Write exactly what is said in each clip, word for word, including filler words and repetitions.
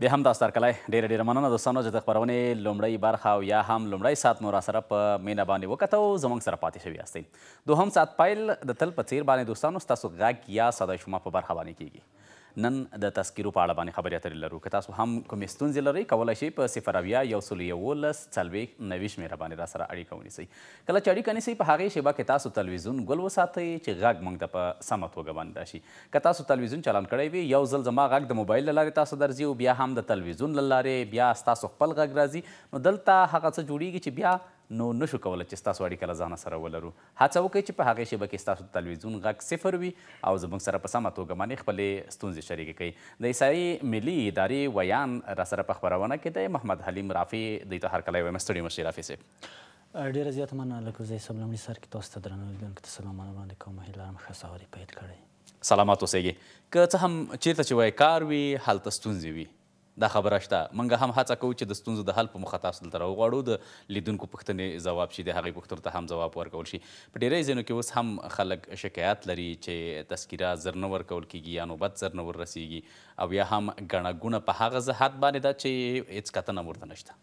بیا هم دا سترکلی ډېره ډېره مننه دوستانو چې د خپرونې لومړۍ برخه او یا هم لومړی ساعت مو راسره په مینه باندې وکتو زموږ سره پاتې شوي یاستئ دوهم ساعت پیل د تل په څیر باندې دوستانو ستاسو غږ یا صدای شما په برخه باندې کیږي نن د تذکیرو په اړه باندې خبرې اترې لرو که تاسو هم کومې ستونزې لرئ کولی شئ په صفر اویا یو سل یولس څلوېښت نوي شمېره باندې راسره اړیکه ونیسئ کله چې اړیکه نیسئ په هغې شیبه کې تاسو تلویزیون ګل وساتئ چې غږ موږ ته په سمه توګه باندې راشي که تاسو تلویزیون چالان کړی وي یو ځل زما غږ د موبایل له لارې تاسو درځي او بیا هم د تلویزیون له لارې بیا ستاسو خپل غږ راځي نو دلته هغه څه جوړیږي چې بیا نو نشو کولی چې ستاسو اړیکه له ځانه سره ولرو هڅه وکړئ چې په هغې شیبه کې ستاسو تلویزیون غږ صفر وي او زموږ سره په سمه توګه باندې خپلې ستونزې شریکې کړئ د عیسایي ملي ادارې ویان راسره په خپرونه کې دی محمد حلیم رافي دوی ته هرکلی وایم ستړي مه شئ رافي صاحب ډېره زیاته مننه لکه زه صاحب لومړي سر کې تاسو ته درنو لیدونکو ته سلامونه وړاندې کوم هیله لرم ښه سهار یې پیل کړی سلامات اوسئ که څه هم چیرته چې وایي کار وي هلته ستونزې وي دا خبره شته موږ هم هڅه کوو چې د ستونزو د حل په موخه تاسو دلته راوغواړو د لیدونکو پوښتنې ځواب شي د هغې پوښتنو ته هم ځواب ورکول شي په ډېری ځایونو کې اوس هم خلک شکایت لري چې تذکیره زر نه ورکول کېږي یا نوبت زر نه وررسیږي او یا هم ګڼه ګوڼه په هغه حد باندې ده چې هېڅ کتنه ورته نشته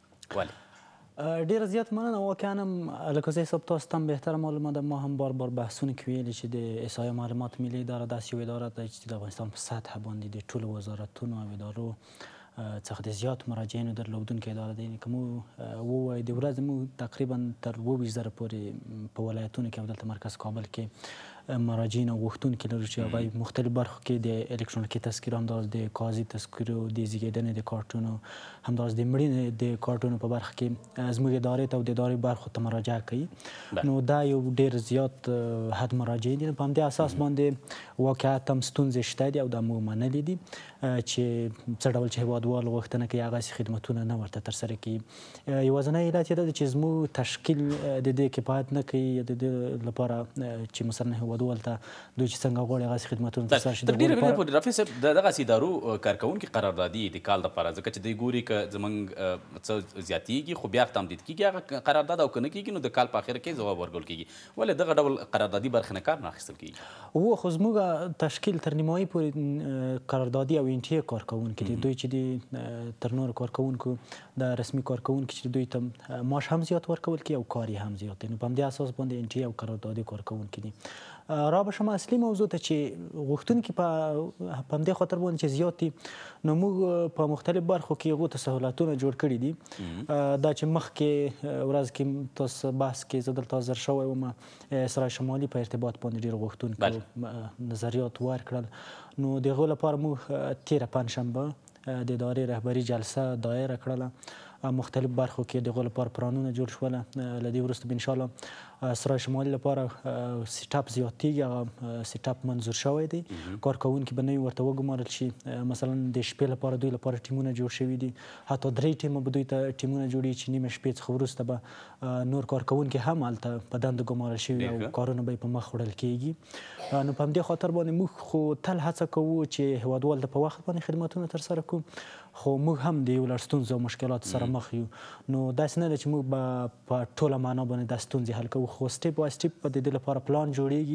ولې ډېره زیات مننه واقعا هم لکه زه صاحب تاسو ته هم بهتره معلومه ده ما هم بار بار بحثونه کې ویلي چې د احصایه معلومات ملي اداره داسې یو اداره ده چې د افغانستان په سطحه باندې د ټولو وزارتونو او ادارو څخه د زیات مراجعینو درلودونکې اداره دی که مو ووایو د ورځې موږ تقریبا تر اووه ویشت زره پورې په ولایتونو کې او دلته مرکز کابل کې مراجعین او غوښتونکي لرو چې هغوی مختلف برخو کې د الکترونیکي تذکیرو همداراز د کاغذي تذکیرو د زیږېدنې د کارتونو همداراز د مړینې د کارتونو په برخه کې زموږ ادارې ته او د ادارې برخو ته مراجعه کوي نو دا یو ډېر زیات حد مراجعین دي په همدې اساس باندې واقعیت هم ستونزې شته دي او دا موږ منلي دي چې څه ډول چې هېوادوال غوښتنه کوي هغسې خدمتونه نه ورته ترسره کوي یوازینی علت یې دا ده چې زموږ تشکیل د دې کفایت نه کوي د دې لپاره چې مثلا هېوادوال ته دوی چې څنګه غواړي هغسې خدمتونه ترسره شي تر ډېره مینه پورې رافي صاحب د دغسې ادارو کارکوونکي قراردادي د کال دپاره ځکه چې دوی ګوري که زموږ څه زیاتېږي خو بیا تمدید کېږي هغه قرارداد او که نه کېږي نو د کال په اخر کې ځواب ورکول کېږي ولې دغه ډول قراردادي برخې نه کار نه اخیستل کېږي و خو زموږ تشکیل تر نیمایي پورې قراردادي او انټیه کارکوونکي دي دوی چې دي تر نورو کارکوونکو د رسمي کارکوونکي چې دوی ته معاش هم زیات ورکول کېږي او کار یې هم زیات دی نو په همدې اساس باندې انټیه او قراردادي کارکوونکي دي را به شما اصلي موضوع ته چې غوښتونکي په همدې خاطر باندې چې زیات دي نو موږ په مختلف برخو کې هغو ته سهولتونه جوړ کړي دي دا چې مخکې ورځ کې تاسو بحث کې زه دلته حاضر شوی وم اسرای شمالي په ارتباط باندې ډېرو غوښتونکو نظریات ورکړل نو د هغو لپاره موږ تېره پنجشنبه د ادارې رهبري جلسه دایره کړله مختلف برخو کې د هغو لپاره پلانونه جوړ شوله له دې وروسته به انشاءالله سرای شمالي لپاره سیټ اپ زیاتېږي هغه سیټ اپ منظور شوی دی کارکوونکي به نوي ورته وګمارل شي مثلا د شپې لپاره دوی لپاره ټیمونه جوړ شوي دي حتی درې ټیمه به دوی ته ټیمونه جوړېږي چې نیمه شپې څخه وروسته به نور کارکوونکي هم هلته په دنده ګمارل شوي او کارونه به یې په مخ وړل کېږي نو په همدې خاطر باندې موږ خو تل هڅه کوو چې هېوادوال ته په وخت باندې خدمتونه ترسره کړو خو موږ هم د یو لړ ستونزو او مشکلاتو سره مخ یو نو داسې نه ده چې موږ به په ټوله معنا باندې دا ستونزې حل کوو خو سټیپ بای سټیپ به د دې لپاره پلان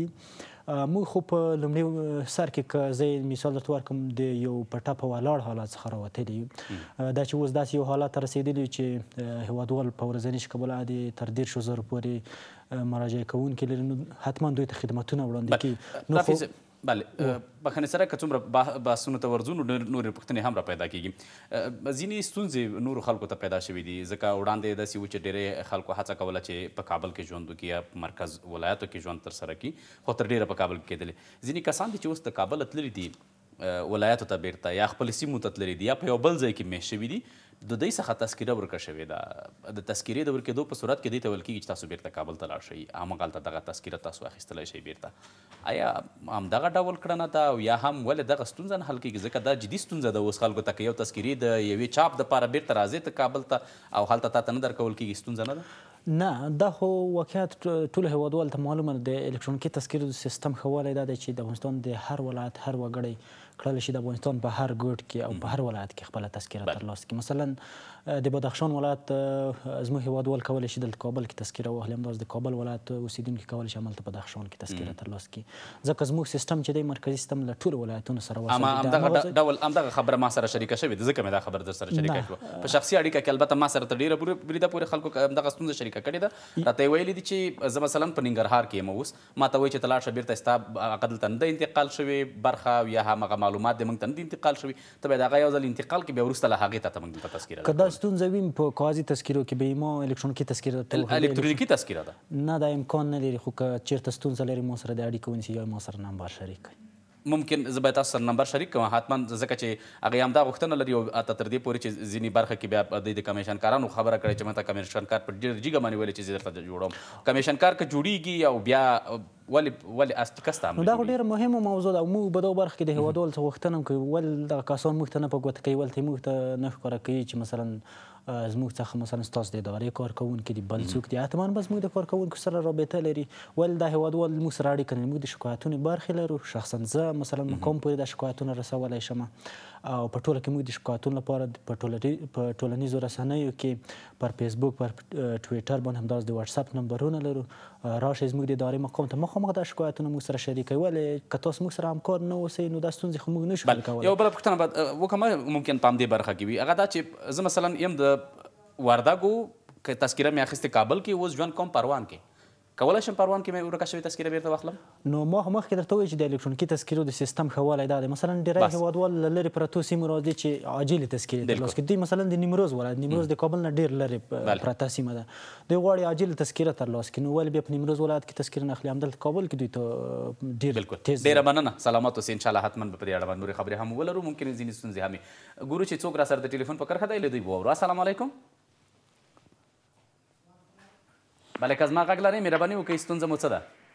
جوړیږي موږ خو په لومړي سر کې که زه مثال درته ورکړم د یو په ټپه ولاړ حالت څخه راوتلي یو دا چې اوس داسې یو حالت ته رسېدلي چې هېوادوال په ورځني شکل باندې تر دېرشو زرو پورې مراجعه کوونکي لري نو حتما دوی ته خدمتونه وړاندې کوي نو بله بخښنې سره که څومره بحثونو ته ورځو نو نورې پوښتنې هم را پیدا کېږي ځینې ستونزې نورو خلکو ته پیدا شوي دي ځکه وړاندې داسې و چې ډېرې خلکو هڅه کوله چې په کابل کې ژوند وکړي یا په مرکز ولایاتو کې ژوند ترسره کړي خو تر ډېره په کابل کې کېدلې ځینې کسان دي چې اوس د کابل تللي دي ولایاتو ته بیرته یا خپل سیمو ته تللي دي یا په یو بل ځای کې میشت شوي دي د دوی څخه تذکیره ورکړه شوې ده د تذکیرې د ورکېدو په صورت کې دوی ته ویل کېږي چې تاسو بیرته کابل ته لاړ شئ هماغلته دغه تذکیره تاسو اخیستلی شئ بیرته آیا همدغه ډول کړنه ده او یا هم ولې دغه ستونزه نه حل کېږي ځکه دا جدي ستونزه ده اوس خلکو ته که یو تذکیرې د یوې چاپ دپاره بیرته راځې ته کابل ته او هلته تا ته نه درکول کېږي ستونزه نه ده نه دا خو واقعیت ټولو هېوادوالو ته معلومه ده د الکترونیکي تذکیرو سیستم ښه والی دا دی چې د افغانستان د هر ولایت هر وګړی کړلی شي د افغانستان په هر ګوټ کې او په هر ولایت کې خپله تذکره ترلاسه کړي. مثلا د بدخشان ولایت زموږ هیوادوال کولی شي دلته کابل کې تذکره واخلي، همداسې د کابل ولایت اوسېدونکي کولی شي هملته بدخشان کې تذکره ترلاسه کړي. ځکه زموږ سیستم چې دی مرکزي سیستم له ټولو ولایتونو سره وصل دی. همدغه ډول همدغه خبره ما سره شریکه شوې ده، ځکه مې دا خبره در سره شریکه شوه. په شخصي اړیکه کې البته ما سره تر ډېره بریده پورې خلکو همدغه ستونزه شریکه کړې ده. راته یې ویلي دي چې زه مثلا په ننګرهار کې یم، اوس ما ته وایي چې ته لاړ شه بېرته ستا هغه دلته نه ده انتقال شوې برخه یا همغه معلومات دې موږ ته نه دي انتقال شوي، ته باید هغه یو ځل انتقال کړي، بیا وروسته له هغې ته ته موږ دلته تذکره که دا ستونزه وي په کاغذي تذکرو کې به ما الکترونیکي تذکره الکترونیکي تذکره ده نه، دا امکان نه لري. خو که چېرته ستونزه لري ما سره د اړیکه ونیسي یا ما سره نمبر شریک کړي. ممکن زه باید تاسو سره نمبر شریک کړم حتما، ځکه چې هغې همدا غوښتنه لري او حتی تر دې پورې چې ځینې برخه کې بیا دوی د کمیشنکارانو خبره کړې چې ما ته کمیشنکار په ډېر جګه باندې ویلې چې زه درته جوړوم. کمیشنکار که جوړېږي او بیا ولې ولې اصلي کس ته نو دا خو ډېره مهمه موضوع ده او موږ په دغه برخه کې د هېوادوالو څخه غوښتنه هم کوو ولې دغه کسان موږ ته نه په ګوته کوي، ولې موږ ته نه ښکاره کوي چې مثلا زموږ څخه مثلا ستاسو د ادارې کارکوونکي دي بل څوک دي، حتما به زموږ د کارکوونکو سره رابطه لري. ولې دا هېوادوال موږ سره اړیکه لري، موږ د شکایتونو برخې لرو. شخصا زه مثلا مقام پورې د شکایتونه رسولی شم او په ټوله کې موږ د شکایتونو لپاره په ټولنیزو رسنیو کې پر فیسبوک پر ټویټر باندې همداسې د واتساپ نمبرونه لرو. راشئ زموږ د ادارې مقام ته مخامخ دا شکایتونه موږ سره شریکوي. ولې که تاسو موږ سره همکار نه اوسئ نو دا ستونزې خو موږ نه شو حل کولی. یوه بله پوښتنه باید وکړم ممکن په همدې برخه کې وي، هغه دا چې زه مثلا یم د وردګو که تذکره مې اخیستې کابل کې، اوس ژوند کوم پروان کې، کولی شم پروان کې مې ورکه شوې تذکره بیرته واخلم؟ نو ما خو مخکې درته وویل چې د الکترونیکي تذکرو د سیستم ښه والی دا دی. مثلا ډېری هېوادوال له لرې پرتو سیمو راځي چې عاجلې تذکرې ترلاسه کړي. دوی مثلا د نیمروز ولایت، نیمروز د کابل نه ډېر لرې پرته سیمه ده، دوی غواړي عاجلې تذکره ترلاسه کړي. نو ولې بیا په نیمروز ولایت کې تذکره نه اخلي، همدلته کابل کې دوی ته ډېر تیز. ډېره مننه، سلامت اوسئ. انشاءالله حتما به په دې اړه باندې نورې خبرې هم ولرو، ممکن ځینې ستونزې هم وي. ګورو چې څوک را سره د ټلیفون په کرښه دی، له دوی به واورو. السلام علیکم. بله که زما غږ لرئ مهرباني وکړئ، ستونزه مو څه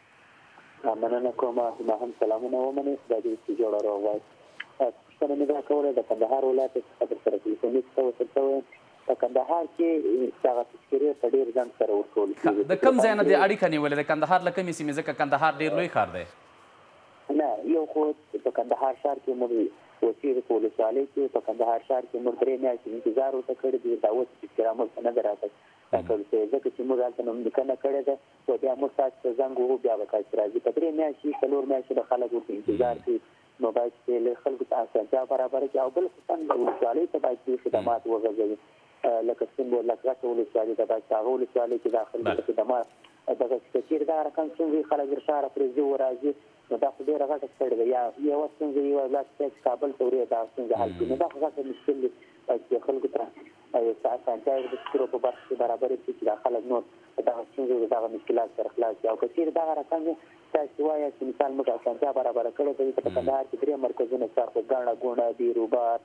ده؟ مننه کوم، ما هم سلامونه ومنئ، خدای دې وکړي جوړه روغ وای. پوښتنه مې دا کوله د کندهار ولایت څخه در سره ټلیفونیک ته وصل شوی. په کندهار کې دغه تذکرې په ډېر ځنډ سره ورکول کېږي. د کوم ځای نه دې اړیکه نیولې د کندهار له کومې سیمې؟ ځکه کندهار ډېر لوی ښار دی. نه، یو خو په کندهار ښار کې موږ اوسېږو په ولسوالۍ کې. په کندهار ښار کې موږ درې میاشتې انتظار ورته کړی دی، دا اوس تذکره موږ ته نه ده راغلې، ځکه چې موږ هلته نوملیکنه کړې ده او بیا موږ تاسو ته زنګ ووهو بیا به تاسو راځي. په درې میاشتې څلور میاشتې به خلک ورته انتظار کوي. نو باید چې له خلکو ته اسانتیا برابره کړي او بل خصوصا د ولسوالۍ ته باید چې خدمات وغځوي، لکه سپین بولدک غټه ولسوالۍ ده، باید چې هغه ولسوالۍ کې دا خلکو ته خدمات دغه که چېرې دغه رقم ستونزې خلک ور شاړه پرې ځي وراځي، نو دا خو ډېره غټه ستړې ده. یا یوه ستونزه یوه لاس چې کابل ته وړي دغه ستونزه حل کړي، نو دا خو غټه مشکل دی. باید چې خلکو ته اسانتیا د تذکرو په برخه کې برابرې کړي چې دا خلک نور دغه ستونزې دغه مشکلات سره خلاص شي. او که چېرې دغه رقم وي تاسو وایه چې مثال موږ اسانتیا برابره کړې ده، په کندهار کې درې مرکزونه شته، خو ګڼه ګوڼه بیروبار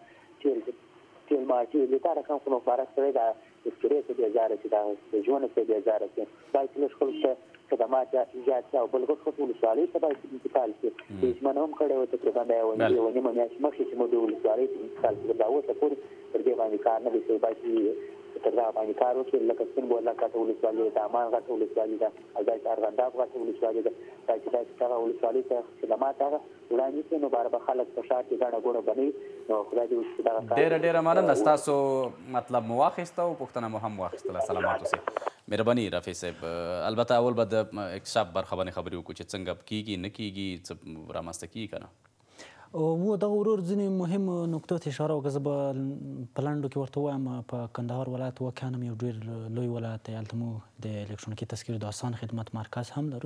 تیل ماټي دا رقم خو مبارک سړی دا تذکرې ته بېزاره شي، دا ژوند ته بېزاره شي. باید چې لږ خلکو ته خدمات ایجاد شي او بل غټ ولسوالۍ ته باید انتقال شي. ژمنه هم کړې وه تقریبا دا یوه نیمه میاشت مخکې چې موږ د ولسوالۍ ته انتقال کړو، دا اوسه پورې پر دې باندې کار نه دی شوی. باید چې تر دغه باندې کار وکړي، لکه سپین بولدک غټه ولسوالۍ ده، امان غټه ولسوالۍ ده، او داسې ارغنداب غټه ولسوالۍ ده. باید چې داسې دغه ولسوالۍ ته خدمات هغه وړاندې کړي، نو باره به خلک په ښار کې ګڼه ګوڼه بنوي. نو خدای دې وکړي چې دغه کار. ډېره ډېره مننه، ستاسو مطلب مو واخیسته او پوښتنه مو هم واخیستله. سلامات اوسئ. مهرباني رفیع صاحب، البته اول به د اکتشاف برخه باندې خبرې وکړو چې څنګه کېږي نه کېږي، څه رامنځته کېږي که نه. و دغه ورور ځینې مهم نکتو ته اشاره وکړه. زه به په لنډو کې ورته ووایم په کندهار ولایت واقعا هم یو ډېر لوی ولایت دی، هلته موږ د الکترونیکي تذکرو د آسان خدمت مرکز هم لرو.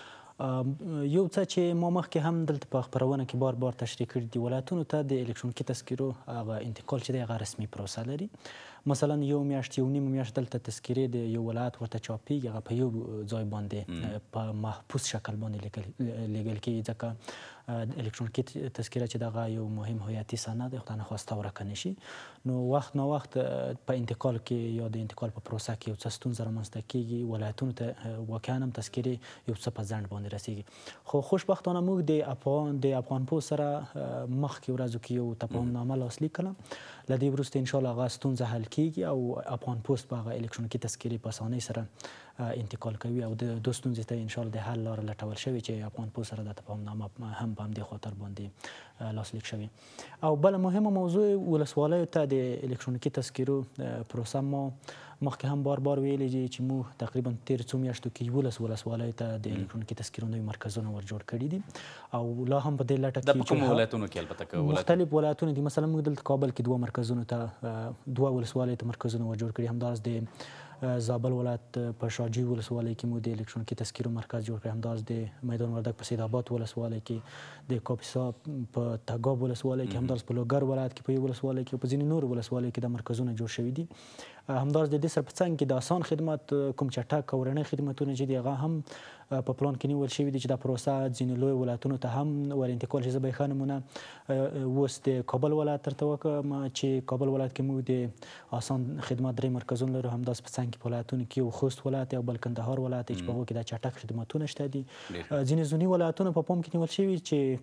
یو څه چې ما مخکې هم دلته په خپرونه کې بار بار تشریح کړي دي، ولایتونو ته د الکترونیکي تذکرو هغه انتقال چې دی هغه رسمي پروسه لري. مثلا یو میاشت یو نیمه میاشت دلته تذکرې د یو ولایت ورته چاپېږي، هغه په یو ځای باندې په محفوظ شکل باندې لیږل کېږي، ځکه الکترونیکي تذکره چې دغه یو مهم هویتي سند دی، خدای نخواسته ورکه نه شي. نو وخت نا وخت په انتقال کې یا د انتقال په پروسه کې یو څه ستونزه رامنځته کېږي، ولایتونو ته واقعا هم تذکرې یو څه په ځنډ باندې رسېږي. خو خوشبختانه موږ د افغان د افغان پوسټ سره مخکې ورځو کې یو تفاهمنامه لاسلیک کړه. له دې وروسته انشاءالله هغه ستونزه حل کېږي او افغان پوسټ به هغه الکترونیکي تذکرې په اسانۍ سره انتقال کوي او د دوه ستونزې ته انشاءالله د حل لاره لټول شوې چې افغان پوسټ سره د تفاهمنامه هم په همدې خاطر باندې لاسلیک شوې. او بله مهمه موضوع ولسوالیو ته د الکترونیکي تذکرو پروسه ما مخکې هم بار بار ویلي دي چې موږ تقریبا تېرو څو میاشتو کې یولس ولسوالیو ته د الکترونیکي تذکرو نوي مرکزونه ور جوړ کړي دي او لا هم په دې لټه کې کوم ولایتونو کې البته مختلف ولایتونه دي. مثلا موږ دلته کابل کې دوه مرکزونو ته دوه ولسوالیو ته مرکزونه ور جوړ کړي. همداراز د زابل ولایت په شاجوی ولسوالۍ کې موږ د الکترونیکي تذکرو مرکز جوړ کړی. همداراز د میدان وردګ په سید آباد ولسوالۍ کې، د کاپیسا په تګاب ولسوالۍ کې، همداراز په لوګر ولایت کې په یو ولسوالۍ کې او په ځینې نورو ولسوالیو کې دا مرکزونه جوړ شوي دي. همداراز د دې سره په څنګ کې د اسان خدمات کوم چټک او رڼه خدمتونه چې دي هغه هم په پلان کې نیول شوي دي چې دا پروسه ځینې لوی ولایتونو ته هم ور انتقال شي. زه به ښه نمونه اوس د کابل ولایت درته وکړم چې کابل ولایت کې موږ د اسان خدمات درې مرکزونه لرو. همداراز په څنګ کې په ولایتونو کې یو خوست ولایت او بل کندهار ولایت چې په هغو کې دا چټک خدمتونه شته دي. ځینې ځوني ولایتونه په پام کې نیول شوي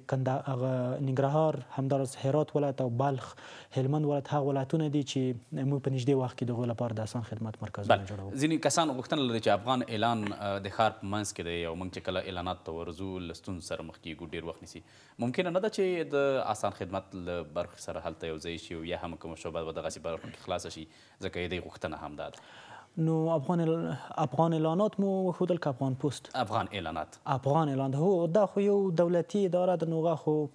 چې هغه ننګرهار، همداراز هرات ولایت او بلخ، هلمند ولایت هغه ولایتونه دي چې موږ په نږدې وخت کې د هغو لپاره د اسان خدمات مرکزونه جوړوو. ځینې کسان غوښتنه لري چې افغان اعلان د ښار په منځ کې دی او موږ چې کله اعلانات ته ورځو له ستونزو سره مخ کېږو، ډېر وخت نیسي. ممکنه نه ده چې د اسان خدمت له برخې سره هلته یو ځای شي او یا هم کومه شعبه به دغسې برخو کې خلاصه شي، ځکه یې دې غوښتنه هم دا ده. نو افغان افغان اعلانات مو وښودل که افغان پوسټ؟ افغان اعلانات افغان اعلان هو دا خو یو دولتي اداره ده، نو هغه خو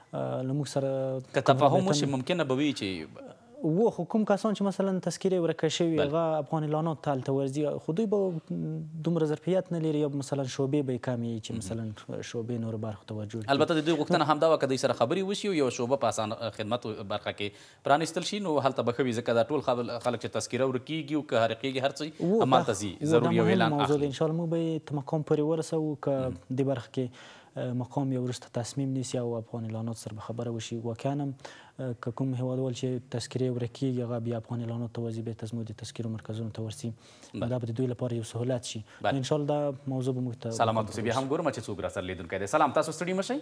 له موږ سره که تفاهم وشي ممکنه به وي چې و خو کوم کسان چې مثلا تذکرې ورکه شوي هغه افغان اعلانات ته هلته ورځي، خو دوی به دومره ظرفیت نه لري یا مثلا شعبې به یې کمې وي چې مثلا شعبې نورو برخو ته ور جوړ کړي. البته د دوی غوښتنه همدا وه که دوی سره خبرې وشي او یو شعبه په اسان خدمت برخه کې پرانیستل شي نو هلته به ښه وي، ځکه دا ټول خلک چې تذکره ورکېږي او که حرقېږي هر څه همالته ځي، ضرور یو اعلان اخلي. انشاءالله موږ به یې مقام پورې ورسوو که دې برخه کې مقام یا وروسته تصمیم نیسي او افغان اعلانات سره به خبره وشي. واقعا هم که کوم هېوادوال چې تذکرې ورکېږي هغه بیا افغان اعلانات ته ورځي، بېرته زموږ د تذکرو مرکزونو ته ورسي، دا به د دوی لپاره یو سهولت شي. انشاءالله دا موضوع به موږ ته سلامات اوسئ. بیا هم ګورم چې څوک راسره لیدونکی دی. سلام، تاسو ستړي مه شئ.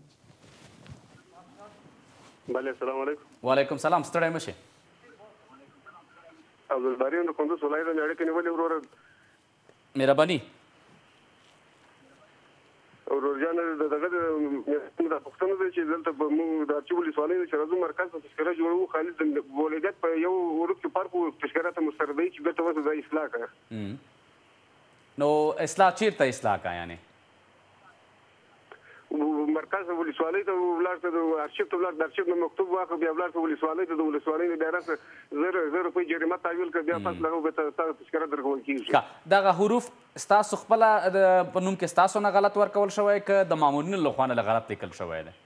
بله، السلام علیکم. وعلیکم سلام، ستړی مه شئ. عبدالباري یم د کندوز ولایت نه اړیکې نیولې وروره. مهرباني ورور جان دغه د پښتنو دی چې دلته به موږ د ارچي ولسوالۍ نه چې راځو مرکز ته تذکره جوړوو، خالص د ولایت په یو وروستي پارک تذکره ته مسترد دی چې بېرته ورته دا اصلاح کړه. نو اصلاح چیرته اصلاح کړه؟ یعنې مرکز ولسوالۍ ته ولاړ ته د ارشیف ته ولاړ، د ارشیف نه مکتوب واخله، بیا ولاړ ته ولسوالۍ ته، د ولسوالۍ نه بیا راسه زر زر روپۍ جریمه تحویل کړه، بیا پس له هغه بېرته ستا تذکره درکول کېږي. دغه حروف ستاسو خپله په نوم کې ستاسو نه غلط ورکول شوی که د مامورینو له خوا نه غلط لیکل شوی دی؟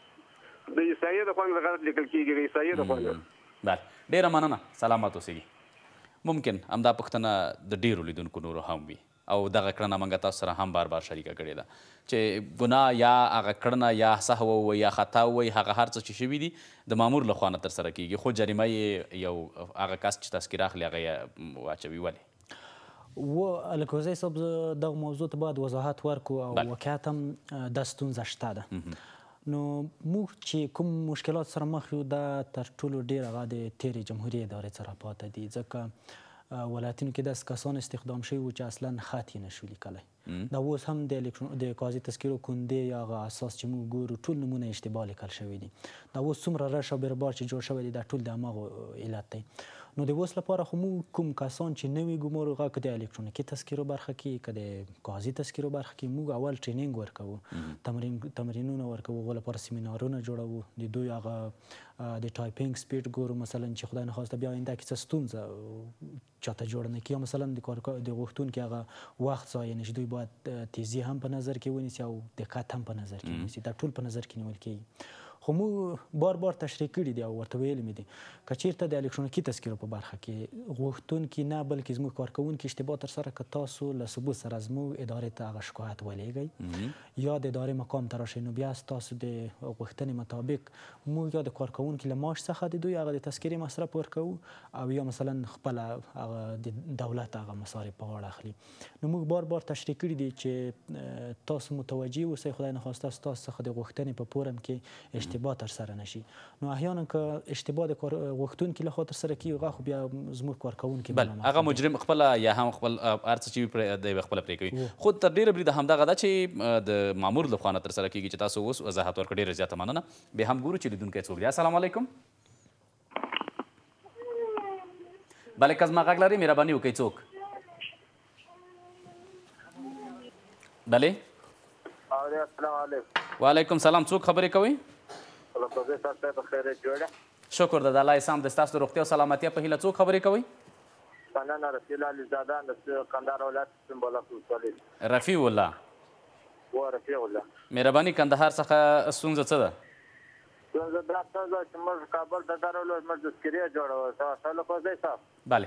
د عیسایي د خوا نه غلط لیکل کېږي، د عیسایي د خوا نه. بله، ډېره مننه، سلامت اوسېږي. ممکن همدا پوښتنه د ډېرو لیدونکو نورو هم وي او دغه کړنه موږ تاسو سره هم بار بار شریکه کړې ده چې ګناه یا هغه کړنه یا سهو ووایي یا خطا ووایي، هغه هر څه چې شوي دي د مامور له خوا نه ترسره کېږي، خو جریمه یې یو هغه کس چې تذکره اخلي هغه یې واچوي. ولې؟ و الکوزی صاحب زه دغه موضوع ته باید وضاحت ورکړو او واقعیت هم دا ستونزه شته ده. نو موږ چې کوم مشکلات سره مخ یو دا تر ټولو ډېر هغه د تېرې جمهوري ادارې څخه پاته دي، ځکه ولایتونو کې داسې کسان استخدام شوي وو چې اصلا خط یې نشو لیکلی. دا اوس هم د قاضي تذکرو کندې یا هغه اساس چې موږ ګورو ټول نومونه اشتباه لیکل شوي دي. دا اوس څومره رش او بیروبار چې جوړ شوی دی دا ټول د هماغو علت دی. نو د اوس لپاره خو موږ کوم کسان چې نوي ګمارو هغه که د الکترونیکي تذکرو برخه کې که د قاضي تذکرو برخه کې موږ اول ټرینینګ ورکوو، تمرینونه ورکوو، هغو لپاره سیمینارونه جوړوو، د دوی هغه د ټایپینګ سپیډ ګورو، مثلا چې خدای نخواسته بیا آینده کې څه ستونزه چاته جوړه نه کړي، مثلا د د غوښتونکي هغه وخت ضایع نه شي، دوی باید تیزي هم په نظر کې ونیسي او دقت هم په نظر کې ونیسي، دا ټول په نظر کې نیول کېږي. خو موږ بار بار تشریح کړي دي او ورته ویلي مې دي که چېرته د الکترونیکي تذکرو په برخه کې غوښتونکي نه بلکې زموږ کارکوونکي اشتباه ترسره که تاسو له ثبوت سره زموږ ادارې ته هغه شکایت ولېږئ یا د ادارې مقام ته راشئ، نو بیا ستاسو د غوښتنې مطابق موږ یا د کارکوونکي له معاش څخه د دوی هغه د تذکرې مصرف ورکوو او یا مثلا خپله هغه د دولت هغه مصارف په غاړه اخلي. نو موږ بار بار تشریح کړي دي چې تاسو متوجه اوسئ، خدای نخواسته ستاسو څخه د غوښتنې په فورم کې اشتباه ترسره نشي. نو احیانا که اشتباه د کار غوښتونکي لخوا ترسره کیږي هغه خو بیا زموږ کارکوونکي بل هغه مجرم خپله یا هم خپل هر څه چې وي دی خپله پرې کوي. خو تر ډېره بریده همدغه ده چې د مامور له خوا نه ترسره کیږي چې تاسو اوس وضاحت ورکړه. ډېره زیاته مننه. بیا هم ګورو چې لیدونکی څوک دی. السلام علیکم. بله که زما غږ لري مهرباني وکړئ. څوک؟ بلې. السلام علیکم. وعلیکم سلام. څوک خبرې کوئ؟ لفظي صاحب ته بخیر جوړه. شکر د الله اسلام د ستاسو د روغتیا او سلامتیا په هیله. څوک خبرې کوئ؟ مننه. رفیع علي زاده د کندهار ولایت سنبوله ولسوالۍ. رفیع الله. و رفیع الله. مهرباني کندهار څخه ستونزه څه ده؟ ستونزه دا ستونزه چې موږ کابل ته درولو موږ تذکرې جوړول. تاسو لفظي صاحب. بله.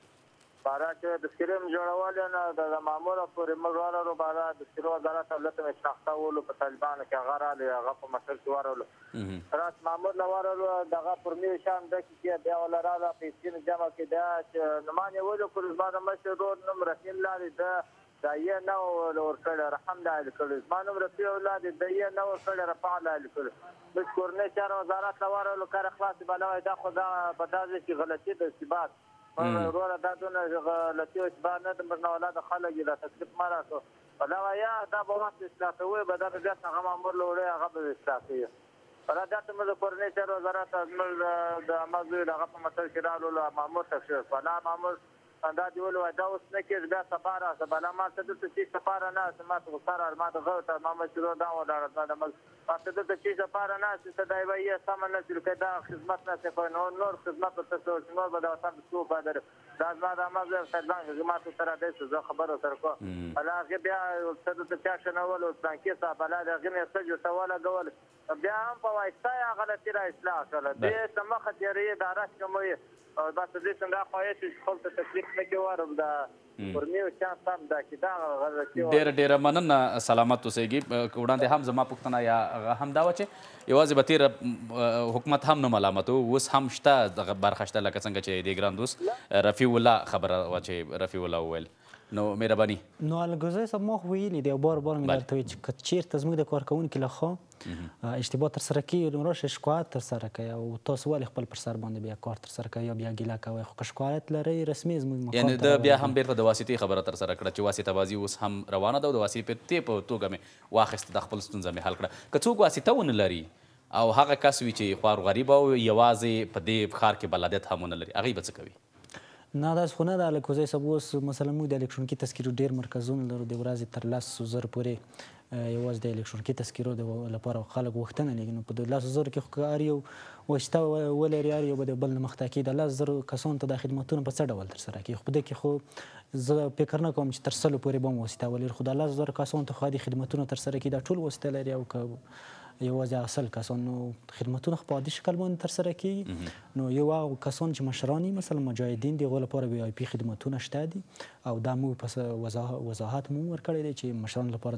بارا چې تذکرې مو جوړولې نو د ماموره پورې موږ ورغلو. بارا د تذکرې وزارت دولت مې شناخته ولو په طالبانو کې هغه راغلی هغه په مسل کې ورغلو. راس مامور نه ورغلو دغه پر مې شام ده کې بیا ولا راغله پیسې مې جمع کړې دا چې نو ما نیولو کړو زما د مشر ورور نوم رحیم لارې ده دا یې نه ورکړی رحم دا لیکلو. زما نوم رفیع الله دی دا یې نه ورکړی رفع الله لیکلو. موږ کورنۍ چارو وزارت ته ورغلو کار خلاص بله وایي دا خو دا په دا ځای کې غلطي ده ثبات وروره دا دونه غلطي او اشتباه نه ده. موږ نه ولاده خلک یې دا تکلیف مه راکړو. په دا وایه دا به وخت اصلاح کوي به دا به بیا هغه مامور له وړی هغه به اصلاح کوي. په دا داسې موږ د کورنۍ چارو وزارت ته زموږ د عمه زوی د هغه په مسل کې راغلو مامور تکلیف په دا مامور دا دې ولوایي دا اوس نه کېږي بیا سبا راسه بله ما ته دلته چې سپا راناستې ما ته غوسه راغله. ما ته غو ته ما مشرو دا ولاړه ما د ما ته دلته چې سپا راناستې ته دا یوه یې سمه نه شي لکه دا خدمت نه شي کوی نو نور خدمت ورته څه نور به د وطن څه وفادر دا زما د عمه زوی طالبان چې ما ته سره دی چې زه خبره ورسره کوم. بله هغې بیا ورته دلته چا شنول او پلانکي صاحب بله د هغې مې څه ورته ولګول بیا هم په وایسته یې هغه غلطي را اصلاح کړله. دې ته مخه تېروي دا رش کوموي او بس دې څنګه خواهش چې خپل ته تکلیف نه کې ورم دا ورمي او چانس هم دا چې دا غلطي ډېره ډېره مننه. سلامت اوسئ. وړاندې هم زما پوښتنه یا هغه هم دا وه چې یوازې به تېره حکومت هم نه ملامتو اوس هم شته دغه برخه شته لکه څنګه چې دې ګران دوست رفیع الله خبره وه چې رفیع الله وویل. نو مهرباني. نو الګوزی صاحب ما خو ویلي دی او بار بار مې درته وایي چې که چېرته زموږ د کارکوونکي لخوا اشتباه ترسره کېږي نو راشه شکایت ترسره کوئ او تاسو ولې خپل پر سر باندې بیا کار ترسره کوئ یا بیا ګیله کوئ. خو که شکایت لرئ رسمي زموږ مقام یعنې د بیا هم بېرته د واسطې خبره ترسره کړه چې واسطه بازي اوس هم روانه ده او د واسطې په توګه مې واخیسته د خپل ستونزه مې حل کړه. که څوک واسطه ونه لري او هغه کس وي چې خوار غریب او یوازې په دې ښار کې بلدیت هم ونه لري هغوی به څه کوي؟ نه داسې خو نه ده الکوزی صاحب. اوس مثلا موږ د الکترونیکي تذکرو ډېر مرکزونه لرو د ورځې تر لسو زرو پورې یوازې د الکترونیکي تذکرو لپاره خلک غوښتنه لري. نو په د لسو زرو کې خو هر یو واسطه ولري هر یو به د بل نه مخته کي د لس زرو کسانو ته دا خدمتونه په څه ډول ترسره کوي. خو په دې کې خو زه فکر نه کوم چې تر سلو پورې به هم واسطه ولري. خو د لس زرو کسانو ته خو دې خدمتونه ترسره کوي دا ټول واسطه لري او که یوازې اصل کسان نو خدمتونه خو په عادي شکل باندې ترسره کېږي. نو یو هغه کسان چې مشران مثلا مجاهدین د هغو لپاره وي آی پي خدمتونه شته دي او دا موږ په وضاحت مو ورکړی دی چې مشران لپاره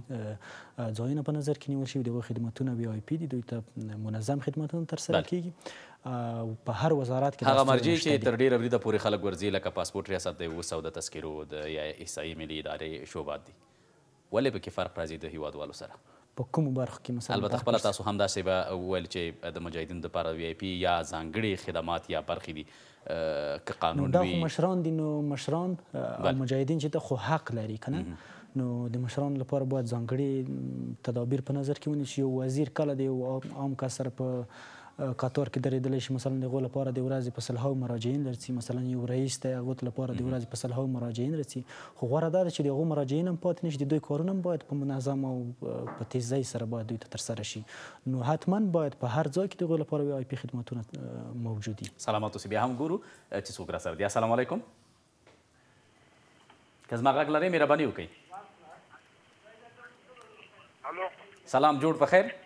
ځانګړي ځایونه په نظر کې نیول شوي د هغو خدمتونه وي آی پي دي دوی ته منظم خدمتونه ترسره کېږي په هر وزارت کې. هغه مرجع چې تر ډېره بریده پورې خلک ورځي لکه پاسپورټ ریاست دی اوس او د تذکرو د یا احصایي ملي ادارې شعبات دي ولې پکې فرق راځي د هیوادوالو سره؟ په کومو برخو کې مثلا البته خپله تاسو هم داسې به وویل چې د مجاهدینو دپاره وی آی پي یا ځانګړي خدمات یا برخې دي که قانون دا وي. خو مشران دي نو مشران او مجاهدین چې ته خو حق لري که نه نو د مشرانو لپاره باید ځانګړي تدابیر په نظر کې ونیسي. یو وزیر کله د یو عام کس سره په قطار کې درېدلی شي مثلا د هغو لپاره د ورځې په سلهاو مراجعین رسي مثلا یو رئیس دی هغو لپاره د ورځې په سلهاو مراجعین رسي. خو غوره دا ده چې د هغو مراجعین هم پاتې نه شي د دوی کارونه هم باید په منظم او په تیزۍ سره باید دوی ته ترسره شي. نو حتما باید په هر ځای کې د هغو لپاره وي آی پي خدمتونه موجود وي. سلامت اوسئ. بیا هم ګورو چې څوک راسره دي. السلام علیکم. که زما غږ لرئ مهرباني وکړئ. سلام جوړ په خیر.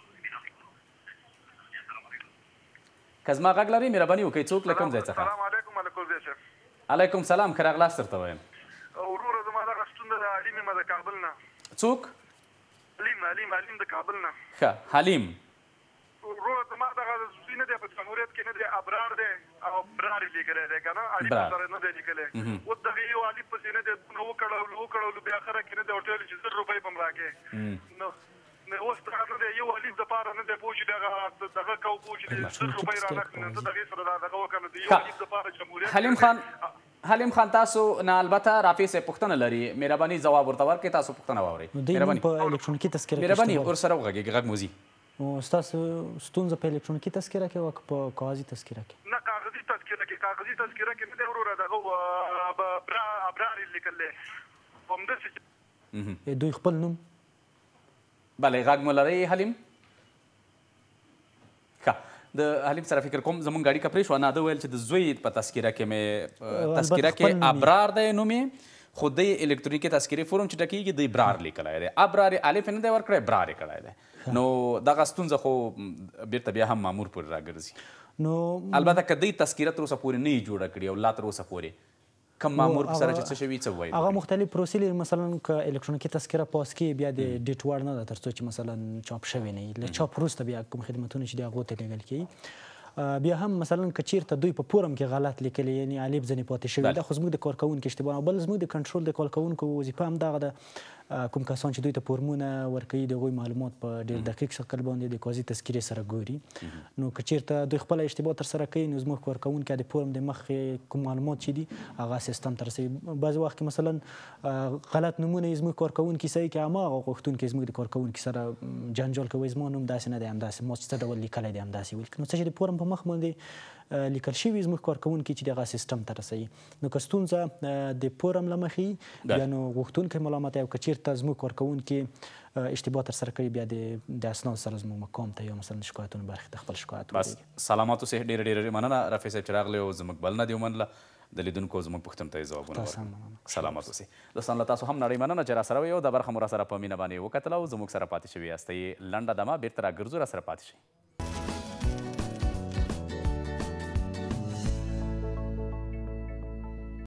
که زما غږ لرئ مهرباني وکړئ. څوک له کوم ځای څخه؟ السلام علیکم الکوزی صاحب. علیکم سلام. ښه راغلاست درته وایم. وروره زما دغه ستونزه د حلیم یم د کابل نه. څوک؟ حلیم حلیم حلیم د کابل نه. ښه حلیم. وروره زما دغه زوی نه دی په جمهوریت کې نه دی ابرار دی او برار یې لیکلی دی که نه علي په سره نه دی لیکلی. اوس دغه یو علي پسې نه دی دونه وکړولو وکړولو بیا اخره کې نه دی ورته ویلي چې زر روپۍ به م راکړې. نو اوس دغه نه دی یو حلیف دپاره نه دی پوه شو دغه دغه کو پوه شو زر روپۍ رانغلې نو ته د هغې سره دغه وکړه نو د یو حلیف دپاره جمهوریت حلیم خان حلیم خان تاسو نه البته رافع صاحب پوښتنه لري مهرباني ځواب ورته ورکړئ تاسو پوښتنه واورئ مهرباني په الکترونیکي تذکره مهرباني ورسره وغږېږئ غږ مو ځي نو ستاسو ستونزه په الکترونیکي تذکره کې وه که په کاغذي تذکره کې نه کاغذي تذکره کې کاغذي تذکره کې نه دی وروره دغه ابرار یې لیکل دی همداسې دوی خپل نوم بله غږ مو لرئ حلیم ښه د حلیم سره فکر کوم زموږ ګاډي که پرې شوه نه ده ویل چې د زوی په تذکره کې مې تذکره کې ابرار دی نوم یې خو دی الکترونیکي تذکرې فورم چې ډکېږي دی برار لیکلی دی ابرار یې الف نه دی ورکړی برار یې کړی دی نو دغه ستونزه خو بیرته بیا هم مامور پورې راګرځي نو البته که دی تذکره تر اوسه پورې نه یې جوړه کړې او لا تر اوسه پورې کم مامور په سره چې څه شوي څه ووایي هغه مختلف پروسې لري مثلا که الکترونیکي تذکره پاس کړي بیا د ډیټ وړ نه ده تر څو چې مثلا چاپ شوی نه وي له چاپ وروسته بیا کوم خدمتونه چې دي هغو ته لیږل کیږي بیا هم مثلا که چیرته دوی په پورم کې غلط لیکلي یعنې الف ځینې پاتې شوي دا خو زموږ د کارکوونکي اشتباه او بل زموږ د کنټرول د کارکوونکو وظیفه هم دغه ده کوم کسان چې دوی ته فورمونه ورکوي د هغوی معلومات په ډېر دقیق شکل باندې د کاغذي تذکرې سره ګوري نو که چیرته دوی خپله اشتباه ترسره کوي نو زموږ کارکوونکي د فورم د مخکې کوم معلومات چې دي هغه سیستم ته رسوي بعضې وخت کې مثلا غلط نومونه یې زموږ کارکوونکي صحیح کړي هماغه غوښتونکي زموږ د کارکوونکي سره جنجال کوي زما نوم داسې نه دی همداسې ما چې څه ډول لیکلی دی همداسې ولیکي نو څه چې د فورم په مخ باندې لیکل شوي زموږ کارکوونکي چې دغه سیستم ته رسوي نو که ستونزه د فورم له مخې بیا نو غوښتونکی ملامت او که چیرته زموږ کارکوونکي اشتباه ترسره کړي بیا د اسنادو سره زموږ مقام ته یا مثلا شکایتونو برخې ته خپل شکایت بس سلامات اوسئ ډېره ډېره مننه رافع صاحب چې راغلی او زموږ بلنه دې ومنله د لیدونکو زموږ پوښتنو ته یې ځوابونه ورکړل سلامات اوسئ دوستان له تاسو هم نړۍ مننه چې راسره وئ او دا برخه مو راسره په مینه باندې وکتله او زموږ سره پاتې شوي یاستئ لنډه دمه بېرته راګرځو راسره پاتې شئ